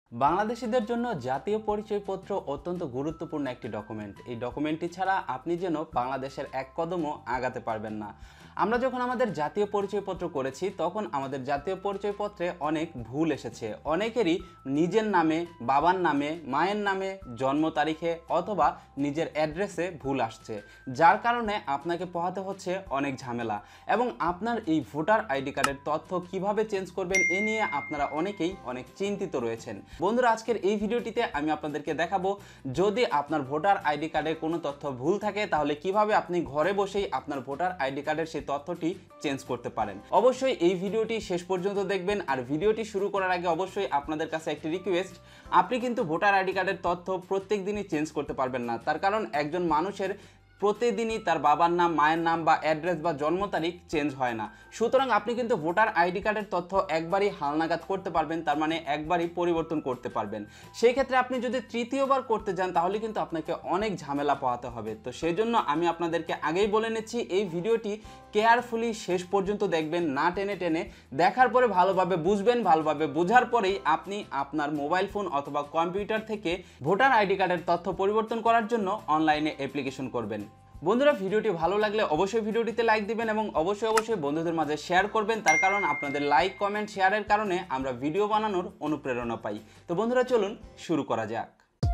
বাংলাদেশিদের জন্য জাতীয় পরিচয়পত্র অত্যন্ত গুরুত্বপূর্ণ একটি ডকুমেন্ট। এই ডকুমেন্টটি ছাড়া আপনি যেন বাংলাদেশের এক কদমও আগাতে পারবেন না। আমরা যখন আমাদের জাতীয় পরিচয়পত্র করেছি তখন আমাদের জাতীয় পরিচয়পত্রে অনেক ভুল এসেছে। অনেকেরই নিজের নামে, বাবার নামে, মায়ের নামে, জন্ম তারিখে অথবা নিজের অ্যাড্রেসে ভুল আসছে, যার কারণে আপনাকে পোহাতে হচ্ছে অনেক ঝামেলা। এবং আপনার এই ভোটার আইডি কার্ডের তথ্য কিভাবে চেঞ্জ করবেন এ নিয়ে আপনারা অনেকেই অনেক চিন্তিত রয়েছেন। বন্ধুরা, আজকের এই ভিডিওটিতে আমি আপনাদেরকে দেখাবো যদি আপনার ভোটার আইডি কার্ডের কোনো তথ্য ভুল থাকে তাহলে কিভাবে আপনি ঘরে বসেই আপনার ভোটার আইডি কার্ডের সেই তথ্যটি চেঞ্জ করতে পারেন। অবশ্যই এই ভিডিওটি শেষ পর্যন্ত দেখবেন। আর ভিডিওটি শুরু করার আগে অবশ্যই আপনাদের কাছে একটি রিকোয়েস্ট, আপনি কিন্তু ভোটার আইডি কার্ডের তথ্য প্রত্যেক দিনই চেঞ্জ করতে পারবেন না। তার কারণ একজন মানুষের প্রতিদিনই তার বাবার নাম, মায়ের নাম বা অ্যাড্রেস বা জন্ম তারিখ চেঞ্জ হয় না। সুতরাং আপনি কিন্তু ভোটার আইডি কার্ডের তথ্য একবারই হালনাগাদ করতে পারবেন, তার মানে একবারই পরিবর্তন করতে পারবেন। সেই ক্ষেত্রে আপনি যদি তৃতীয়বার করতে যান তাহলে কিন্তু আপনাকে অনেক ঝামেলা পোহাতে হবে। তো সেই জন্য আমি আপনাদেরকে আগেই বলে নিচ্ছি, এই ভিডিওটি কেয়ারফুলি শেষ পর্যন্ত দেখবেন, না টেনে টেনে। দেখার পরে ভালোভাবে বুঝবেন, ভালোভাবে বোঝার পরেই আপনি আপনার মোবাইল ফোন অথবা কম্পিউটার থেকে ভোটার আইডি কার্ডের তথ্য পরিবর্তন করার জন্য অনলাইনে অ্যাপ্লিকেশন করবেন। বন্ধুরা, ভিডিওটি ভালো লাগলে অবশ্যই ভিডিওটিতে লাইক দিবেন এবং অবশ্যই বন্ধুদের মাঝে শেয়ার করবেন। তার কারণ আপনাদের লাইক, কমেন্ট, শেয়ারের কারণে আমরা ভিডিও বানানোর অনুপ্রেরণা পাই। তো বন্ধুরা, চলুন শুরু করা যাক।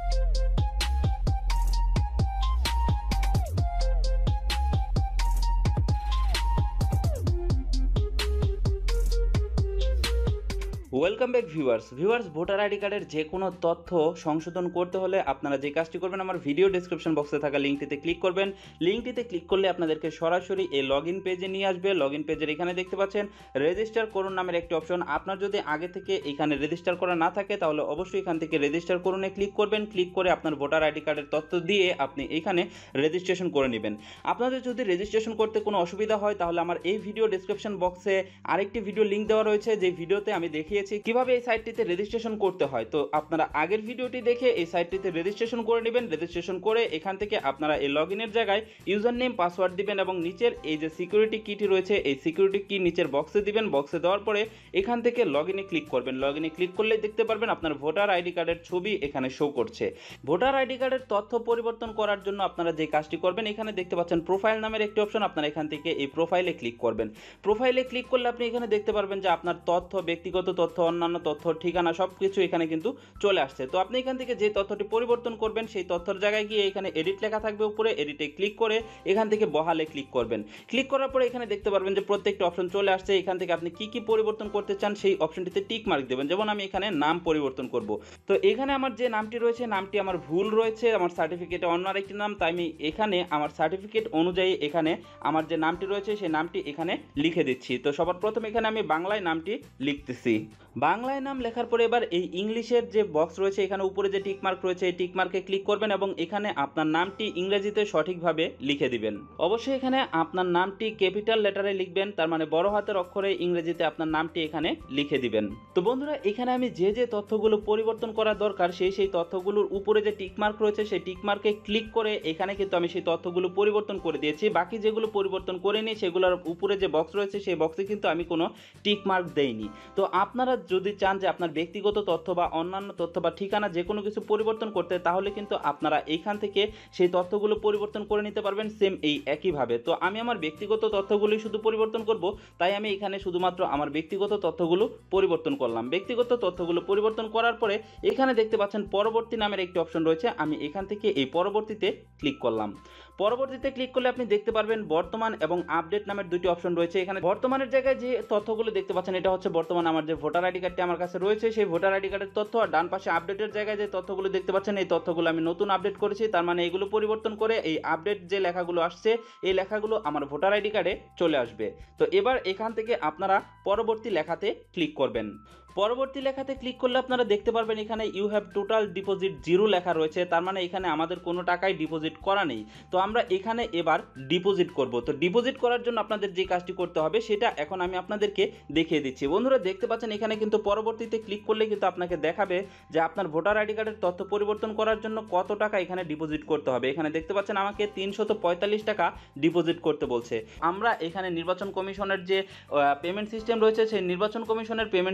Welcome back viewers, voter ID কার্ডের যে কোনো তথ্য সংশোধন করতে হলে আপনারা যে কাজটি করবেন, আমার ভিডিও ডেসক্রিপশন বক্সে থাকা লিঙ্কটিতে ক্লিক করবেন। লিঙ্কটিতে ক্লিক করলে আপনাদেরকে সরাসরি এই লগইন পেজে নিয়ে আসবে। লগইন পেজের এখানে দেখতে পাচ্ছেন রেজিস্টার করুন নামের একটি অপশন। আপনার যদি আগে থেকে এখানে রেজিস্টার করা না থাকে তাহলে অবশ্যই এখান থেকে রেজিস্টার করুনে ক্লিক করবেন। ক্লিক করে আপনার ভোটার আইডি কার্ডের তথ্য দিয়ে আপনি এখানে রেজিস্ট্রেশন করে নেবেন। আপনাদের যদি রেজিস্ট্রেশন করতে কোনো অসুবিধা হয় তাহলে আমার এই ভিডিও ডেসক্রিপশন বক্সে আরেকটি ভিডিও লিঙ্ক দেওয়া রয়েছে, যে ভিডিওতে আমি দেখিয়েছি কিভাবে এই সাইটটিতে রেজিস্ট্রেশন করতে হয়। তো আপনারা আগের ভিডিওটি দেখে এই সাইটটিতে রেজিস্ট্রেশন করে নেবেন। রেজিস্ট্রেশন করে এখান থেকে আপনারা এই লগইনের জায়গায় ইউজার নেম, পাসওয়ার্ড দিবেন এবং নিচের এই যে সিকিউরিটি কিটি রয়েছে এই সিকিউরিটি কি নিচের বক্সে দিবেন। বক্সে দেওয়ার পরে এখান থেকে লগইনে ক্লিক করবেন। লগইনে ক্লিক করলেই দেখতে পারবেন আপনার ভোটার আইডি কার্ডের ছবি এখানে শো করছে। ভোটার আইডি কার্ডের তথ্য পরিবর্তন করার জন্য আপনারা যে কাজটি করবেন, এখানে দেখতে পাচ্ছেন প্রোফাইল নামের একটি অপশন। আপনারা এখান থেকে এই প্রোফাইলে ক্লিক করবেন। প্রোফাইলে ক্লিক করলে আপনি এখানে দেখতে পারবেন যে আপনার তথ্য, ব্যক্তিগত তথ্য, অন্যান্য তথ্য, ঠিকানা সবকিছু এখানে কিন্তু চলে আসছে। তো আপনি এখান থেকে যে তথ্যটি পরিবর্তন করবেন সেই তথ্যের জায়গায় গিয়ে এখানে এডিট লেখা থাকবে উপরে, এডিটে ক্লিক করে এখান থেকে বহালে ক্লিক করবেন। ক্লিক করার পরে এখানে দেখতে পারবেন যে প্রত্যেকটা অপশন চলে আসছে। এখান থেকে আপনি কি পরিবর্তন করতে চান সেই অপশনটিতে টিক মার্ক দেবেন। যেমন আমি এখানে নাম পরিবর্তন করব। তো এখানে আমার যে নামটি রয়েছে, নামটি আমার ভুল রয়েছে, আমার সার্টিফিকেটে অন্য আরেকটি নাম, তাই আমি এখানে আমার সার্টিফিকেট অনুযায়ী এখানে আমার যে নামটি রয়েছে সেই নামটি এখানে লিখে দিচ্ছি। তো সবার প্রথম এখানে আমি বাংলায় নামটি লিখতেছি। বাংলায় নাম লেখার পরে এবার এই ইংলিশের যে বক্স রয়েছে এখানে উপরে যে টিক মার্ক রয়েছে এই টিক মার্কে ক্লিক করবেন এবং এখানে আপনার নামটি ইংরেজিতে সঠিকভাবে লিখে দিবেন। অবশ্যই এখানে আপনার নামটি ক্যাপিটাল লেটারে লিখবেন, তার মানে বড় হাতের অক্ষরে ইংরেজিতে আপনার নামটি এখানে লিখে দিবেন। তো বন্ধুরা, এখানে আমি যে তথ্যগুলো পরিবর্তন করা দরকার সেই তথ্যগুলোর উপরে যে টিক মার্ক রয়েছে সেই টিক মার্কে ক্লিক করে এখানে কিন্তু আমি সেই তথ্যগুলো পরিবর্তন করে দিয়েছি। বাকি যেগুলো পরিবর্তন করিনি সেগুলোর উপরে যে বক্স রয়েছে সেই বক্সে কিন্তু আমি কোনো টিক মার্ক দেইনি। তো আপনারা যদি চান যে আপনার ব্যক্তিগত তথ্য বা অন্যান্য তথ্য বা ঠিকানা যে কোনো কিছু পরিবর্তন করতে, তাহলে কিন্তু আপনারা এইখান থেকে সেই তথ্যগুলো পরিবর্তন করে নিতে পারবেন সেম এই একইভাবে। তো আমি আমার ব্যক্তিগত তথ্যগুলোই শুধু পরিবর্তন করব, তাই আমি এখানে শুধুমাত্র আমার ব্যক্তিগত তথ্যগুলো পরিবর্তন করলাম। ব্যক্তিগত তথ্যগুলো পরিবর্তন করার পরে এখানে দেখতে পাচ্ছেন পরবর্তী নামের একটি অপশন রয়েছে। আমি এখান থেকে এই পরবর্তীতে ক্লিক করলাম। পরবর্তীতে ক্লিক করলে আপনি দেখতে পারবেন বর্তমান এবং আপডেট নামের দুটি অপশন রয়েছে। এখানে বর্তমানের জায়গায় যে তথ্যগুলো দেখতে পাচ্ছেন এটা হচ্ছে বর্তমান আমার যে ভোটার আইডি কার্ডটি আমার কাছে রয়েছে সেই ভোটার আইডি কার্ডের তথ্য। আর ডান পাশে আপডেটের জায়গায় যে তথ্যগুলো দেখতে পাচ্ছেন এই তথ্যগুলো আমি নতুন আপডেট করেছি, তার মানে এগুলো পরিবর্তন করে এই আপডেট যে লেখাগুলো আসছে এই লেখাগুলো আমার ভোটার আইডি কার্ডে চলে আসবে। তো এবার এখান থেকে আপনারা পরবর্তী লেখাতে ক্লিক করবেন। পরবর্তী লেখাতে ক্লিক করলে আপনারা দেখতে পারবেন এখানে ইউ হ্যাভ টোটাল ডিপোজিট 0 লেখা রয়েছে, তার মানে এখানে আমাদের কোনো টাকাই ডিপোজিট করা নেই। তো আমরা এখানে এবার ডিপোজিট করব। তো ডিপোজিট করার জন্য আপনাদের যে কাজটি করতে হবে সেটা এখন আমি আপনাদেরকে দেখিয়ে দিচ্ছি। বন্ধুরা, দেখতে পাচ্ছেন এখানে কিন্তু পরবর্তীতে ক্লিক করলে কিন্তু আপনাকে দেখাবে যে আপনার ভোটার আইডি কার্ডের তথ্য পরিবর্তন করার জন্য কত টাকা এখানে ডিপোজিট করতে হবে। এখানে দেখতে পাচ্ছেন আমাকে 345 টাকা ডিপোজিট করতে বলছে। আমরা এখানে নির্বাচন কমিশনের যে পেমেন্ট সিস্টেম রয়েছে সেই নির্বাচন কমিশনের পেমেন্ট সিস্টেমে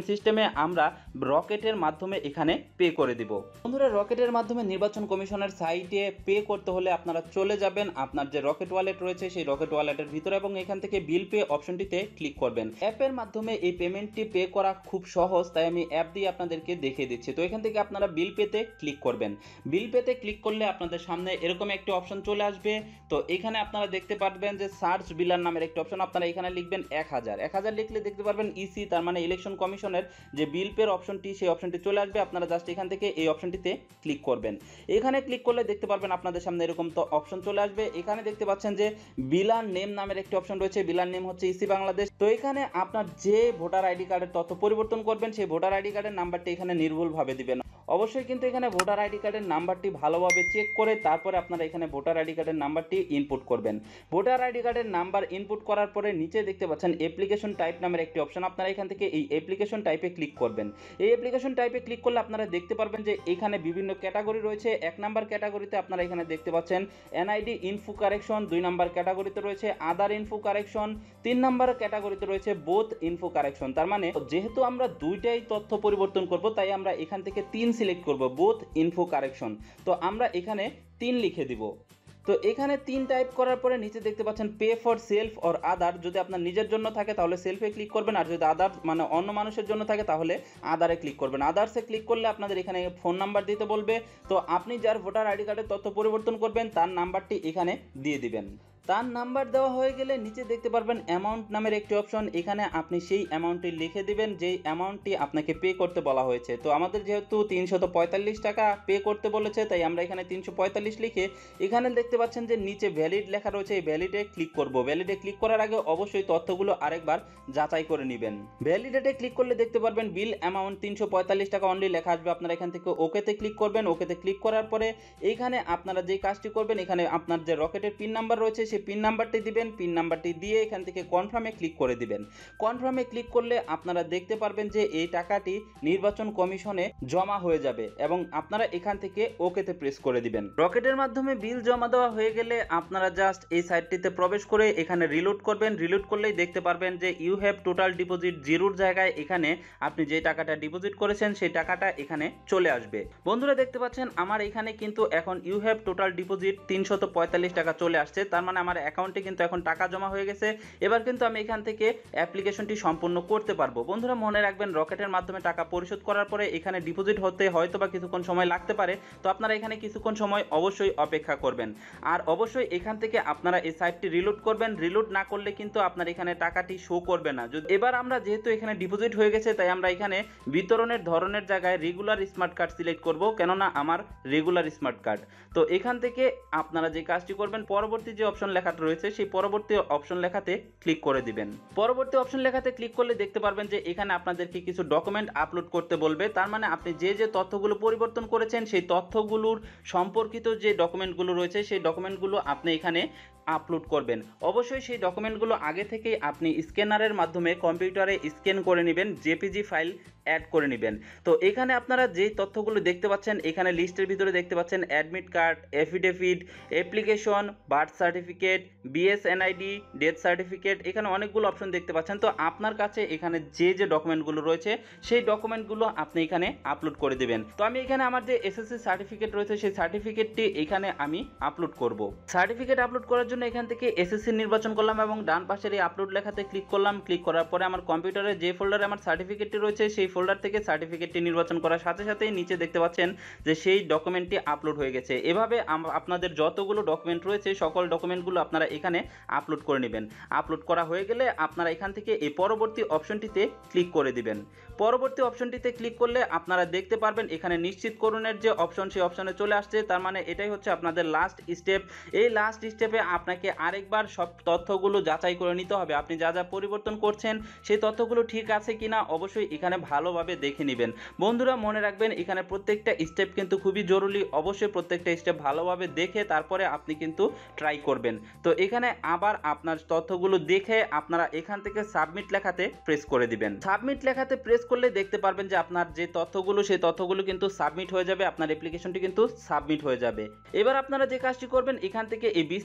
আমরা রকেটের মাধ্যমে এখানে পে করে দিব। বন্ধুরা, রকেটের মাধ্যমে নির্বাচন কমিশনের সাইটে পে করতে হলে আপনারা চলে যাবেন আপনার যে রকেট ওয়ালেট রয়েছে সেই রকেট ওয়ালেটের ভিতরে এবং এখান থেকে বিল পে অপশনটিতে ক্লিক করবেন। অ্যাপের মাধ্যমে এই পেমেন্টটি পে করা খুব সহজ, তাই আমি অ্যাপ দিয়ে আপনাদেরকে দেখিয়ে দিচ্ছি। তো এখান থেকে আপনারা বিল পেতে ক্লিক করবেন। বিল পেতে ক্লিক করলে আপনাদের সামনে এরকম একটি অপশন চলে আসবে। তো এখানে আপনারা দেখতে পারবেন যে সার্চ বিলার নামের একটি অপশন, আপনারা এখানে লিখবেন 1000 লিখলে দেখতে পারবেন ইসি তার মানে ইলেকশন কমিশনের যে বিল পের অপশনটি সেই অপশনটি চলে আসবে। আপনারা জাস্ট এখান থেকে এই অপশনটিতে ক্লিক করবেন। এখানে ক্লিক করলে দেখতে পারবেন আপনাদের সামনে এরকম তো অপশন চলে আসবে। এখানে দেখতে পাচ্ছেন যে বিলার নেম নামের একটি অপশন রয়েছে, বিলার নেম হচ্ছে ইসি বাংলাদেশ। তো এখানে আপনার যে ভোটার আইডি কার্ডের তথ্য পরিবর্তন করবেন সেই ভোটার আইডি কার্ডের নাম্বারটি এখানে নির্ভুলভাবে দিবেন। অবশ্যই কিন্তু এখানে ভোটার আইডি কার্ডের নাম্বারটি ভালোভাবে চেক করে তারপরে আপনারা এখানে ভোটার আইডি কার্ডের নাম্বারটি ইনপুট করবেন। ভোটার আইডি কার্ডের নাম্বার ইনপুট করার পরে নিচে দেখতে পাচ্ছেন অ্যাপ্লিকেশন টাইপ নামের একটি অপশন, আপনারা এখান থেকে এই অ্যাপ্লিকেশন টাইপে ক্লিক করবেন। এই অ্যাপ্লিকেশন টাইপে ক্লিক করলে আপনারা দেখতে পারবেন যে এখানে বিভিন্ন ক্যাটাগরি রয়েছে। 1 নাম্বার ক্যাটাগরিতে আপনারা এখানে দেখতে পাচ্ছেন NID ইনফো কারেকশন, 2 নাম্বার ক্যাটাগরিতে রয়েছে আদার ইনফো কারেকশন, 3 নাম্বার ক্যাটাগরিতে রয়েছে বোথ ইনফো কারেকশন। তার মানে যেহেতু আমরা দুইটাই তথ্য পরিবর্তন করব তাই আমরা এখান থেকে 3 সিলেক্ট করব, বোথ ইনফো কারেকশন। তো আমরা এখানে 3 লিখে দিব। তো এখানে 3 টাইপ করার পরে নিচে দেখতে পাচ্ছেন pay for self or other. যদি আপনার নিজের জন্য থাকে তাহলে সেলফে ক্লিক করবেন, আর যদি আদার মানে অন্য মানুষের জন্য থাকে তাহলে আদারে ক্লিক করবেন। আদার্সে ক্লিক করলে আপনাদের এখানে ফোন নাম্বার দিতে বলবে। তো আপনি যার ভোটার আইডি কার্ডের তথ্য পরিবর্তন করবেন তার নাম্বারটি এখানে দিয়ে দিবেন। তার নাম্বার দেওয়া হয়ে গেলে নিচে দেখতে পারবেন অ্যামাউন্ট নামের একটি অপশন, এখানে আপনি সেই অ্যামাউন্টটি লিখে দিবেন যেই অ্যামাউন্টটি আপনাকে পে করতে বলা হয়েছে। তো আমাদের যেহেতু 345 টাকা পে করতে বলেছে তাই আমরা এখানে 345 লিখে এখানে দেখতে পাচ্ছেন যে নিচে ভ্যালিড লেখা রয়েছে, এই ভ্যালিডে ক্লিক করব। ভ্যালিডে ক্লিক করার আগে অবশ্যই তথ্যগুলো আরেকবার যাচাই করে নেবেন। ভ্যালিডেটে ক্লিক করলে দেখতে পারবেন বিল অ্যামাউন্ট 345 টাকা অনলি লেখা আসবে। আপনারা এখান থেকে ওকেতে ক্লিক করবেন। ওকেতে ক্লিক করার পরে এইখানে আপনারা যে কাজটি করবেন এখানে আপনার যে রকেটের পিন নাম্বার রয়েছে সেই পিন নাম্বারটি দিবেন। পিন নাম্বারটি দিয়ে এখান থেকে কনফার্মে ক্লিক করে দিবেন। কনফার্মে ক্লিক করলে আপনারা দেখতে পারবেন যে এই টাকাটি নির্বাচন কমিশনে জমা হয়ে যাবে এবং আপনারা এখান থেকে ওকেতে প্রেস করে দিবেন। রকেটের মাধ্যমে বিল জমা দেওয়া হয়ে গেলে আপনারা জাস্ট এই সাইটটিতে প্রবেশ করে এখানে রিলোড করবেন। রিলোড করলেই দেখতে পারবেন যে ইউ হ্যাভ টোটাল ডিপোজিট জিরোর জায়গায় এখানে আপনি যে টাকাটা ডিপোজিট করেছেন সেই টাকাটা এখানে চলে আসবে। বন্ধুরা দেখতে পাচ্ছেন আমার এখানে কিন্তু এখন ইউ হ্যাভ টোটাল ডিপোজিট 345 টাকা চলে আসছে। তার মানে আমার অ্যাকাউন্টে কিন্তু এখন টাকা জমা হয়ে গেছে। এবার কিন্তু আমি এখান থেকে অ্যাপ্লিকেশনটি সম্পূর্ণ করতে পারবো। বন্ধুরা মনে রাখবেন রকেটের মাধ্যমে টাকা পরিশোধ করার পরে এখানে ডিপোজিট হতে হয়তো বা কিছুক্ষণ সময় লাগতে পারে। তো আপনারা এখানে কিছুক্ষণ সময় অবশ্যই অপেক্ষা করবেন। আর অবশ্যই এখান থেকে আপনারা এই সাইটটি রিলোড করবেন। রিলোড না করলে কিন্তু আপনার এখানে টাকাটি শো করবে না। এবার আমরা যেহেতু এখানে ডিপোজিট হয়ে গেছে তাই আমরা এখানে বিতরণের ধরনের জায়গায় রেগুলার স্মার্ট কার্ড সিলেক্ট করব, কেননা আমার রেগুলার স্মার্ট কার্ড। তো এখান থেকে আপনারা যে কাজটি করবেন পরবর্তী যে অপশন লেখাটা রয়েছে সেই পরবর্তী অপশন লেখাতে ক্লিক করে দিবেন। পরবর্তী অপশন লেখাতে ক্লিক করলে দেখতে পারবেন যে এখানে আপনাদেরকে কিছু ডকুমেন্ট আপলোড করতে বলবে। তার মানে আপনি যে তথ্যগুলো পরিবর্তন করেছেন সেই তথ্যগুলোর সম্পর্কিত যে ডকুমেন্টগুলো রয়েছে সেই ডকুমেন্টগুলো আপনি এখানে আপলোড করবেন। অবশ্যই সেই ডকুমেন্টগুলো আগে থেকেই আপনি স্ক্যানারের মাধ্যমে কম্পিউটারে স্ক্যান করে নেবেন, জেপিজি ফাইল অ্যাড করে নেবেন। তো এখানে আপনারা যেই তথ্যগুলো দেখতে পাচ্ছেন এখানে লিস্টের ভিতরে দেখতে পাচ্ছেন admit card, affidavit, application, birth certificate, BSNID, death certificate, এখানে অনেকগুলো অপশন দেখতে পাচ্ছেন। তো আপনার কাছে এখানে যে ডকুমেন্টগুলো রয়েছে সেই ডকুমেন্টগুলো আপনি এখানে আপলোড করে দেবেন। তো আমি এখানে আমার যে এসএসসি সার্টিফিকেট রয়েছে সেই সার্টিফিকেটটি এখানে আমি আপলোড করব। সার্টিফিকেট আপলোড করার জন্য এখান থেকে এসএসসি নির্বাচন করলাম এবং ডান পাশের এই আপলোড লেখাতে ক্লিক করলাম। ক্লিক করার পরে আমার কম্পিউটারে যে ফোল্ডারে আমার সার্টিফিকেটটি রয়েছে সেই ফোল্ডার থেকে সার্টিফিকেটটি নির্বাচন করার সাথে সাথেই নিচে দেখতে পাচ্ছেন যে সেই ডকুমেন্টটি আপলোড হয়ে গেছে। এভাবে আপনাদের যতগুলো ডকুমেন্ট রয়েছে সকল ডকুমেন্টগুলো আপনারা এখানে আপলোড করে নেবেন। আপলোড করা হয়ে গেলে আপনারা এখান থেকে এই পরবর্তী অপশনটিতে ক্লিক করে দিবেন। পরবর্তী অপশনটিতে ক্লিক করলে আপনারা দেখতে পারবেন এখানে নিশ্চিতকরণের যে অপশন সেই অপশনে চলে আসছে। তার মানে এটাই হচ্ছে আপনাদের লাস্ট স্টেপ। এই লাস্ট স্টেপে আপনাকে আরেকবার সব তথ্যগুলো যাচাই করে নিতে হবে। আপনি যা পরিবর্তন করছেন সেই তথ্যগুলো ঠিক আছে কিনা অবশ্যই এখানে ভালোভাবে দেখে নেবেন। বন্ধুরা মনে রাখবেন এখানে প্রত্যেকটা স্টেপ কিন্তু খুবই জরুরি। অবশ্যই প্রত্যেকটা স্টেপ ভালোভাবে দেখে তারপরে আপনি কিন্তু ট্রাই করবেন। তো এখানে আবার আপনার তথ্যগুলো দেখে আপনারা এখান থেকে সাবমিট লেখাতে প্রেস করে দিবেন। সাবমিট লেখাতে প্রেস করলে দেখতে পারবেন যে আপনার যে তথ্যগুলো সেই তথ্যগুলো কিন্তু সাবমিট হয়ে যাবে, আপনার অ্যাপ্লিকেশনটি কিন্তু সাবমিট হয়ে যাবে। এবার আপনারা যে কাজটি করবেন এখান থেকে এই বিস্তারিত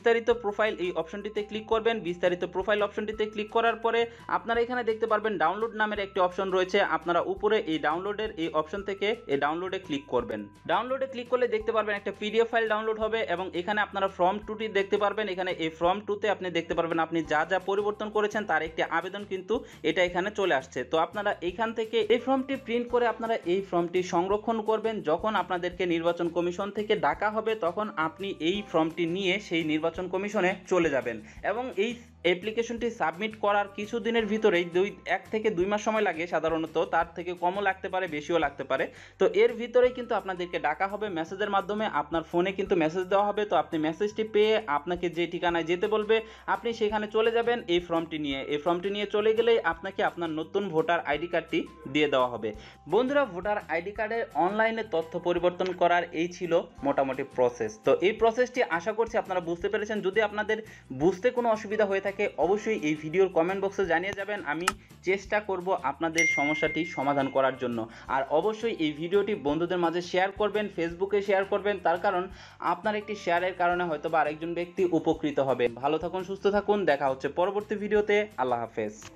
প্রোফাইল এই অপশনটিতে ক্লিক করবেন। বিস্তারিত প্রোফাইল অপশনটিতে ক্লিক করার পরে আপনারা এখানে দেখতে পারবেন ডাউনলোড নামের একটি অপশন রয়েছে। আপনারা উপরে এই ডাউনলোডের এই অপশন থেকে এই ডাউনলোডে ক্লিক করবেন। ডাউনলোডে ক্লিক করলে দেখতে পারবেন একটা পিডিএফ ফাইল ডাউনলোড হবে এবং এখানে আপনারা ফর্ম 2টি দেখতে পারবেন। এখানে এই ফর্ম 2তে আপনি দেখতে পারবেন আপনি যা যা পরিবর্তন করেছেন তার একটি আবেদন কিন্তু এটা এখানে চলে আসছে। তো আপনারা এখান থেকে এই ফর্মটি প্রিন্ট করে আপনারা এই ফর্মটি সংরক্ষণ করবেন। যখন আপনাদেরকে নির্বাচন কমিশন থেকে ডাকা হবে তখন আপনি এই ফর্মটি নিয়ে সেই নির্বাচন কমিশনে চলে যাবেন এবং এই অ্যাপ্লিকেশনটি সাবমিট করার কিছু দিনের ভিতরেই 1 থেকে 2 মাস সময় লাগে সাধারণত, তার থেকে কমও লাগতে পারে বেশিও লাগতে পারে। তো এর ভিতরেই কিন্তু আপনাদেরকে ডাকা হবে মেসেজের মাধ্যমে, আপনার ফোনে কিন্তু মেসেজ দেওয়া হবে। তো আপনি মেসেজটি পেয়ে আপনাকে যে ঠিকানায় যেতে বলবে আপনি সেখানে চলে যাবেন এই ফর্মটি নিয়ে। এই ফর্মটি নিয়ে চলে গেলেই আপনাকে আপনার নতুন ভোটার আইডি কার্ডটি দিয়ে দেওয়া হবে। বন্ধুরা, ভোটার আইডি কার্ডের অনলাইনে তথ্য পরিবর্তন করার এই ছিল মোটামুটি প্রসেস। তো এই প্রসেসটি আশা করছি আপনারা বুঝতে পেরেছেন। যদি আপনাদের বুঝতে কোনো অসুবিধা হয়ে থাকে অবশ্যই এই ভিডিওর কমেন্ট বক্সে জানিয়ে যাবেন, আমি চেষ্টা করব আপনাদের সমস্যাটি সমাধান করার জন্য। আর অবশ্যই এই ভিডিওটি বন্ধুদের মাঝে শেয়ার করবেন, ফেসবুকে শেয়ার করবেন, তার কারণ আপনার একটি শেয়ারের কারণে হয়তো বা আরেকজন ব্যক্তি উপকৃত হবে। ভালো থাকুন, সুস্থ থাকুন, দেখা হচ্ছে পরবর্তী ভিডিওতে। আল্লাহ হাফেজ।